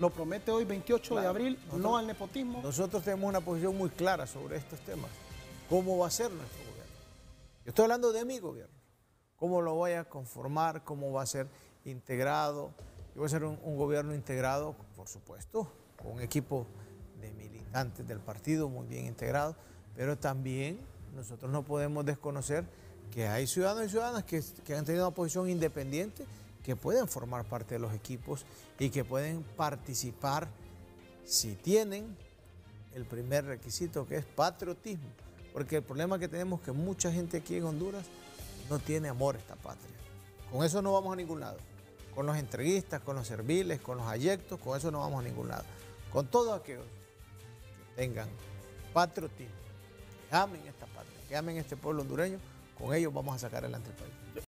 Lo promete hoy, 28 de abril, no al nepotismo. Nosotros tenemos una posición muy clara sobre estos temas. ¿Cómo va a ser nuestro gobierno? Yo estoy hablando de mi gobierno. ¿Cómo lo voy a conformar? ¿Cómo va a ser integrado? Yo voy a ser un gobierno integrado, por supuesto, con un equipo de militantes del partido muy bien integrado, pero también nosotros no podemos desconocer que hay ciudadanos y ciudadanas que han tenido una posición independiente, que pueden formar parte de los equipos y que pueden participar si tienen el primer requisito, que es patriotismo. Porque el problema que tenemos es que mucha gente aquí en Honduras no tiene amor a esta patria. Con eso no vamos a ningún lado. Con los entreguistas, con los serviles, con los ayectos, con eso no vamos a ningún lado. Con todos aquellos que tengan patriotismo, que amen esta patria, que amen este pueblo hondureño, con ellos vamos a sacar adelante el país.